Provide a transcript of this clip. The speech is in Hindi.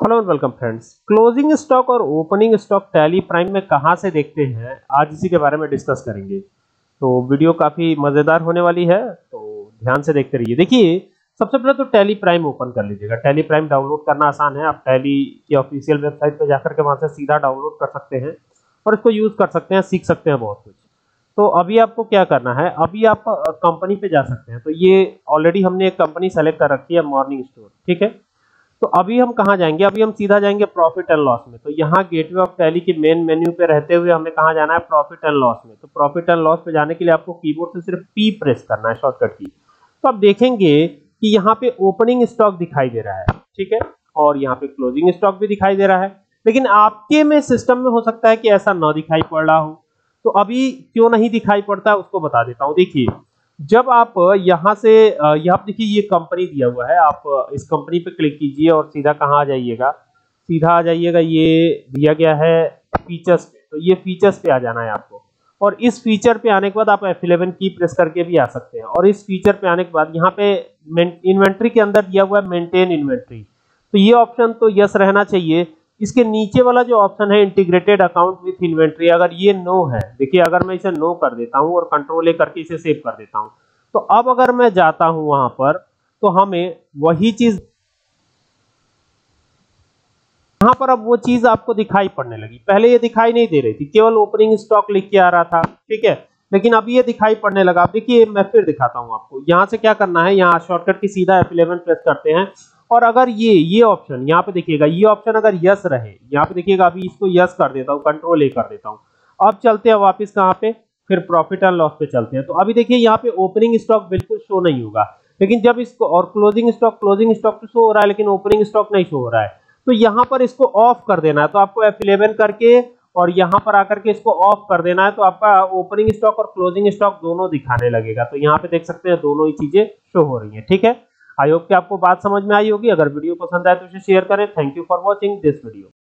Hello and welcome friends. Closing stock और ओपनिंग स्टॉक टैली प्राइम में कहां से देखते हैं, आज इसी के बारे में डिस्कस करेंगे। तो वीडियो काफी मजेदार होने वाली है, तो ध्यान से देखते रहिए। देखिए, सबसे पहले तो टैली प्राइम ओपन कर लीजिएगा। टैली प्राइम डाउनलोड करना आसान है। आप टैली की ऑफिशियल वेबसाइट पर जाकर के वहां से सीधा डाउनलोड कर सकते हैं और इसको यूज कर सकते हैं, सीख सकते हैं बहुत कुछ। तो अभी आपको क्या करना है, अभी आप कंपनी पे जा सकते हैं। तो ये ऑलरेडी हमने एक कंपनी सेलेक्ट कर रखी है, मॉर्निंग स्टोर, ठीक है। तो अभी हम कहाँ जाएंगे, अभी हम सीधा जाएंगे प्रॉफिट एंड लॉस में। तो यहाँ गेटवे ऑफ टैली के मेन मेन्यू पे रहते हुए हमें कहाँ जाना है, प्रॉफिट एंड लॉस में। तो प्रॉफिट एंड लॉस पे जाने के लिए आपको कीबोर्ड से सिर्फ पी प्रेस करना है, शॉर्टकट की। तो आप देखेंगे कि यहाँ पे ओपनिंग स्टॉक दिखाई दे रहा है, ठीक है, और यहाँ पे क्लोजिंग स्टॉक भी दिखाई दे रहा है। लेकिन आपके में सिस्टम में हो सकता है कि ऐसा ना दिखाई पड़ रहा हो। तो अभी क्यों नहीं दिखाई पड़ता उसको बता देता हूँ। देखिए, जब आप यहाँ से यहाँ देखिए ये कंपनी दिया हुआ है, आप इस कंपनी पे क्लिक कीजिए और सीधा कहाँ आ जाइएगा, सीधा आ जाइएगा। ये दिया गया है फीचर्स पे, तो ये फीचर्स पे आ जाना है आपको। और इस फीचर पे आने के बाद आप F11 की प्रेस करके भी आ सकते हैं। और इस फीचर पे आने के बाद यहाँ पे इन्वेंट्री के अंदर दिया हुआ है मेंटेन इन्वेंट्री, तो ये ऑप्शन तो यस रहना चाहिए। इसके नीचे वाला जो ऑप्शन है इंटीग्रेटेड अकाउंट विथ इन्वेंट्री, अगर ये नो है, देखिए अगर मैं इसे नो कर देता हूं और कंट्रोल ए करके इसे सेव कर देता हूं, तो अब अगर मैं जाता हूं वहां पर, तो हमें वही चीज यहां पर, अब वो चीज आपको दिखाई पड़ने लगी। पहले ये दिखाई नहीं दे रही थी, केवल ओपनिंग स्टॉक लिख के आ रहा था, ठीक है। लेकिन अब ये दिखाई पड़ने लगा। देखिए मैं फिर दिखाता हूं आपको। यहां से क्या करना है, यहाँ शॉर्टकट की सीधा F11 प्रेस करते हैं। और अगर ये ऑप्शन यहाँ पे देखिएगा, ये ऑप्शन अगर यस रहे, यहाँ पे देखिएगा, अभी इसको यस कर देता हूँ, कंट्रोल ए कर देता हूँ। अब चलते हैं वापस कहाँ पे, फिर प्रॉफिट एंड लॉस पे चलते हैं। तो अभी देखिए यहाँ पे ओपनिंग स्टॉक बिल्कुल शो नहीं होगा, लेकिन जब इसको, और क्लोजिंग स्टॉक तो शो हो रहा है लेकिन ओपनिंग स्टॉक नहीं शो हो रहा है। तो यहाँ पर इसको ऑफ कर देना है। तो आपको F11 करके और यहाँ पर आकर के इसको ऑफ कर देना है। तो आपका ओपनिंग स्टॉक और क्लोजिंग स्टॉक दोनों दिखाने लगेगा। तो यहाँ पे देख सकते हैं दोनों ही चीजें शो हो रही हैं, ठीक है। आई होप कि आपको बात समझ में आई होगी। अगर वीडियो पसंद आए तो इसे शेयर करें। Thank you for watching this video.